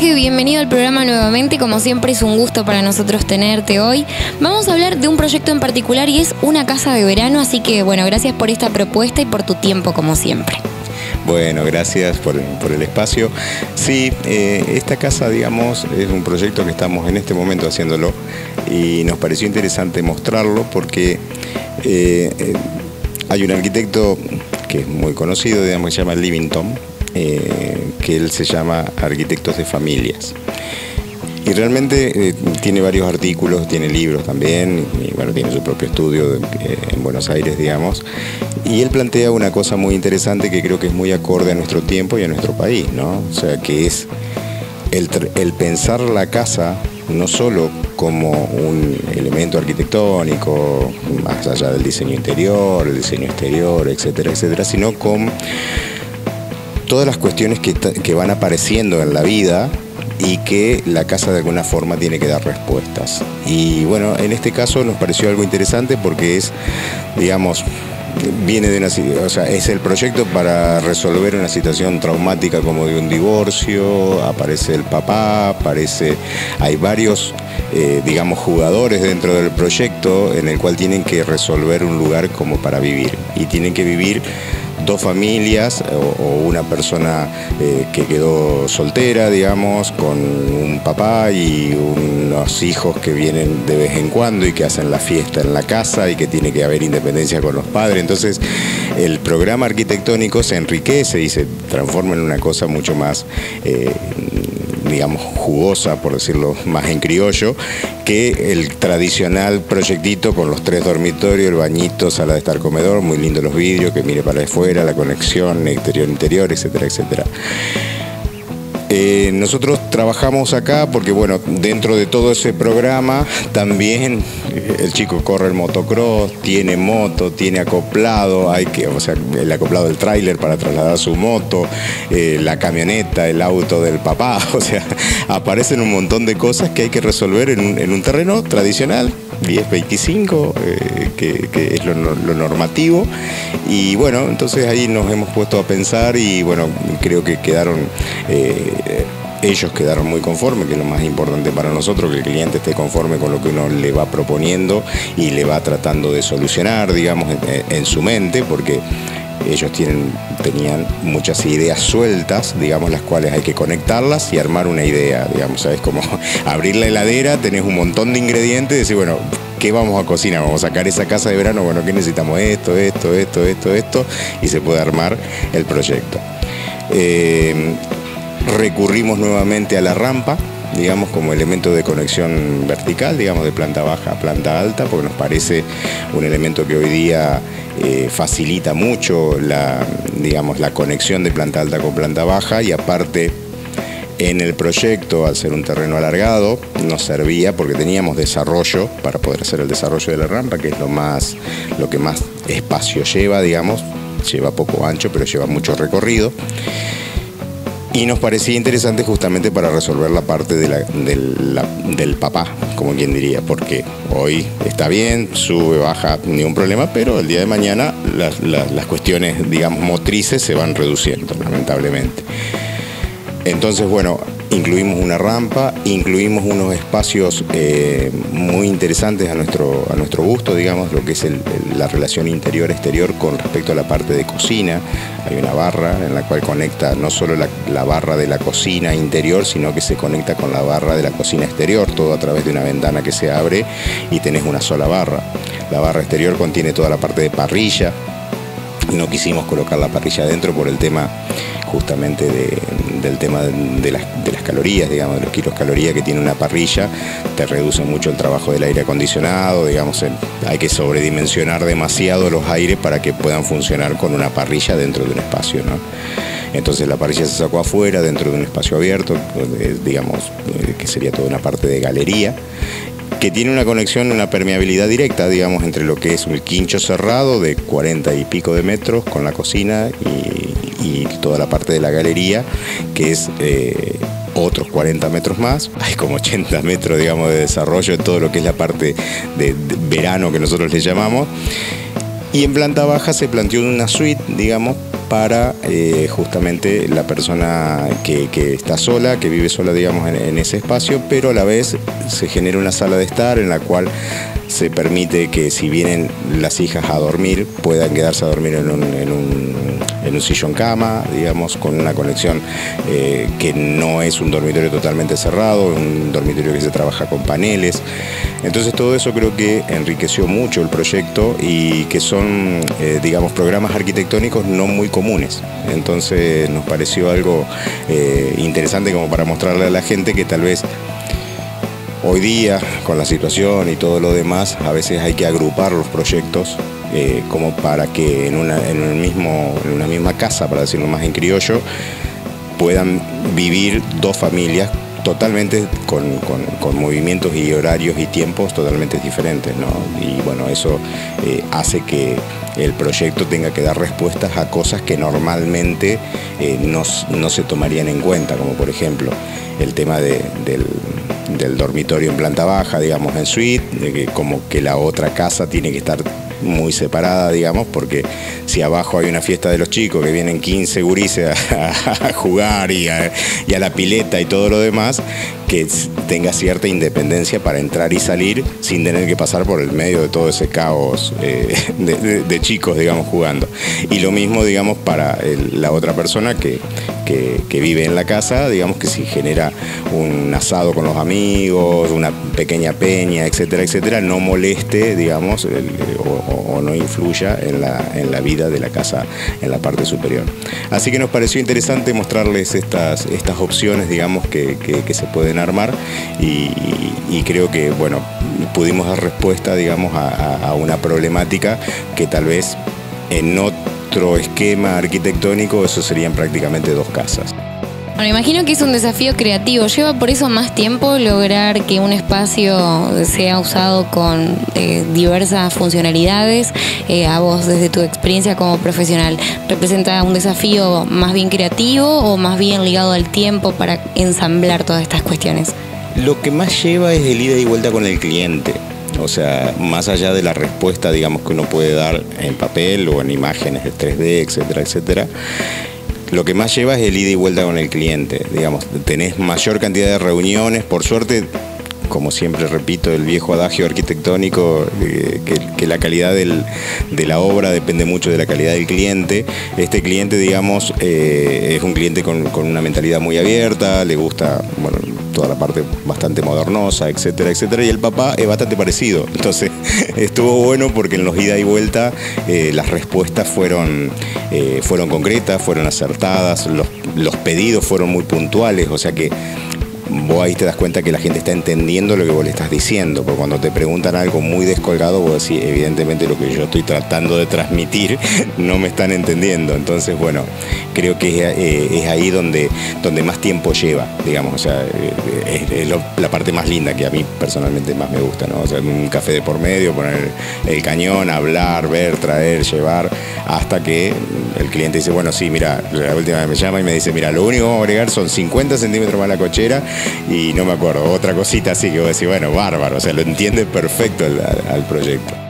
Jorge, bienvenido al programa nuevamente. Como siempre es un gusto para nosotros tenerte hoy. Vamos a hablar de un proyecto en particular y es una casa de verano, así que bueno, gracias por esta propuesta y por tu tiempo como siempre. Bueno, gracias por el espacio. Sí, esta casa, digamos, es un proyecto que estamos en este momento haciéndolo y nos pareció interesante mostrarlo porque hay un arquitecto que es muy conocido, digamos, que se llama Livington, que él se llama Arquitectos de Familias. Y realmente tiene varios artículos, tiene libros también, y bueno, tiene su propio estudio en Buenos Aires, digamos. Y él plantea una cosa muy interesante que creo que es muy acorde a nuestro tiempo y a nuestro país, ¿no? O sea, que es el pensar la casa no solo como un elemento arquitectónico, más allá del diseño interior, el diseño exterior, etcétera, etcétera, sino con todas las cuestiones que van apareciendo en la vida y que la casa de alguna forma tiene que dar respuestas. Y bueno, en este caso nos pareció algo interesante porque es, digamos, viene de es el proyecto para resolver una situación traumática como de un divorcio. Aparece el papá, hay varios, digamos, jugadores dentro del proyecto en el cual tienen que resolver un lugar como para vivir. Y tienen que vivir dos familias o una persona que quedó soltera, digamos, con un papá y unos hijos que vienen de vez en cuando y que hacen la fiesta en la casa y que tiene que haber independencia con los padres. Entonces el programa arquitectónico se enriquece y se transforma en una cosa mucho más digamos, jugosa, por decirlo más en criollo, que el tradicional proyectito con los 3 dormitorios, el bañito, sala de estar, comedor, muy lindo los vidrios, que mire para afuera, la conexión exterior-interior, etcétera, etcétera. Nosotros trabajamos acá porque, bueno, dentro de todo ese programa también el chico corre el motocross, tiene moto, tiene acoplado, el acoplado del tráiler para trasladar su moto, la camioneta, el auto del papá, o sea, aparecen un montón de cosas que hay que resolver en un terreno tradicional, 10-25, que es lo normativo. Y bueno, entonces ahí nos hemos puesto a pensar y bueno, creo que ellos quedaron muy conformes, que es lo más importante para nosotros, que el cliente esté conforme con lo que uno le va proponiendo y le va tratando de solucionar, digamos, en su mente, porque ellos tenían muchas ideas sueltas, digamos, las cuales hay que conectarlas y armar una idea, digamos, ¿sabes? Como abrir la heladera, tenés un montón de ingredientes y decir, bueno, ¿qué vamos a cocinar? Vamos a sacar esa casa de verano, bueno, ¿qué necesitamos? Esto, y se puede armar el proyecto. Recurrimos nuevamente a la rampa, digamos, como elemento de conexión vertical, digamos, de planta baja a planta alta, porque nos parece un elemento que hoy día facilita mucho la conexión de planta alta con planta baja, y aparte en el proyecto, al ser un terreno alargado, nos servía porque teníamos desarrollo para poder hacer el desarrollo de la rampa, que es lo que más espacio lleva, digamos, lleva poco ancho, pero lleva mucho recorrido. Y nos parecía interesante justamente para resolver la parte del papá, como quien diría, porque hoy está bien, sube, baja, ningún problema, pero el día de mañana las cuestiones, digamos, motrices se van reduciendo, lamentablemente. Entonces, bueno, incluimos una rampa, incluimos unos espacios muy interesantes a nuestro gusto, digamos, lo que es la relación interior-exterior con respecto a la parte de cocina. Hay una barra en la cual conecta no solo la barra de la cocina interior, sino que se conecta con la barra de la cocina exterior, todo a través de una ventana que se abre y tenés una sola barra. La barra exterior contiene toda la parte de parrilla. No quisimos colocar la parrilla adentro por el tema justamente del tema de las calorías, digamos, de los kilos calorías que tiene una parrilla. Te reduce mucho el trabajo del aire acondicionado, digamos, hay que sobredimensionar demasiado los aires para que puedan funcionar con una parrilla dentro de un espacio, ¿no? Entonces la parrilla se sacó afuera, dentro de un espacio abierto, digamos, que sería toda una parte de galería, que tiene una conexión, una permeabilidad directa, digamos, entre lo que es un quincho cerrado de 40 y pico de metros con la cocina y toda la parte de la galería, que es otros 40 metros más. Hay como 80 metros, digamos, de desarrollo en todo lo que es la parte de verano que nosotros le llamamos. Y en planta baja se planteó una suite, digamos, para justamente la persona que está sola, que vive sola, digamos, en ese espacio, pero a la vez se genera una sala de estar en la cual se permite que si vienen las hijas a dormir, puedan quedarse a dormir en un sillón cama, digamos, con una conexión que no es un dormitorio totalmente cerrado, un dormitorio que se trabaja con paneles. Entonces todo eso creo que enriqueció mucho el proyecto y que son, digamos, programas arquitectónicos no muy comunes. Entonces nos pareció algo interesante como para mostrarle a la gente que tal vez hoy día, con la situación y todo lo demás, a veces hay que agrupar los proyectos como para que en una misma casa, para decirlo más en criollo, puedan vivir dos familias totalmente con movimientos y horarios y tiempos totalmente diferentes, ¿no? Y bueno, eso hace que el proyecto tenga que dar respuestas a cosas que normalmente no se tomarían en cuenta, como por ejemplo el tema del dormitorio en planta baja, digamos, en suite, de que como que la otra casa tiene que estar muy separada, digamos, porque si abajo hay una fiesta de los chicos que vienen 15 gurises a jugar y a la pileta y todo lo demás, que tenga cierta independencia para entrar y salir sin tener que pasar por el medio de todo ese caos de chicos, digamos, jugando. Y lo mismo, digamos, para la otra persona que vive en la casa, digamos, que si genera un asado con los amigos, una pequeña peña, etcétera, etcétera, no moleste, digamos, o no influya en la vida de la casa en la parte superior. Así que nos pareció interesante mostrarles estas opciones, digamos, que se pueden armar y creo que, bueno, pudimos dar respuesta, digamos, a una problemática que tal vez en otro esquema arquitectónico eso serían prácticamente dos casas. Bueno, imagino que es un desafío creativo. ¿Lleva por eso más tiempo lograr que un espacio sea usado con diversas funcionalidades? A vos, desde tu experiencia como profesional, ¿representa un desafío más bien creativo o más bien ligado al tiempo para ensamblar todas estas cuestiones? Lo que más lleva es el ida y vuelta con el cliente. O sea, más allá de la respuesta, digamos, que uno puede dar en papel o en imágenes de 3D, etcétera, etcétera, lo que más lleva es el ida y vuelta con el cliente. Digamos, tenés mayor cantidad de reuniones, por suerte, como siempre repito, el viejo adagio arquitectónico, que la calidad de la obra depende mucho de la calidad del cliente. Este cliente, digamos, es un cliente con una mentalidad muy abierta, le gusta, bueno, toda la parte bastante modernosa, etcétera, etcétera, y el papá es bastante parecido. Entonces estuvo bueno porque en los ida y vuelta las respuestas fueron concretas, fueron acertadas, los pedidos fueron muy puntuales, o sea que vos ahí te das cuenta que la gente está entendiendo lo que vos le estás diciendo, porque cuando te preguntan algo muy descolgado, vos decís, evidentemente lo que yo estoy tratando de transmitir no me están entendiendo. Entonces, bueno, creo que es ahí donde más tiempo lleva, digamos, o sea, es la parte más linda que a mí personalmente más me gusta, ¿no? O sea, un café de por medio, poner el cañón, hablar, ver, traer, llevar, hasta que el cliente dice, bueno, sí, mira, la última vez me llama y me dice, mira, lo único que vamos a agregar son 50 centímetros más la cochera y no me acuerdo, otra cosita así que vos decís, bueno, bárbaro, o sea, lo entiende perfecto al proyecto.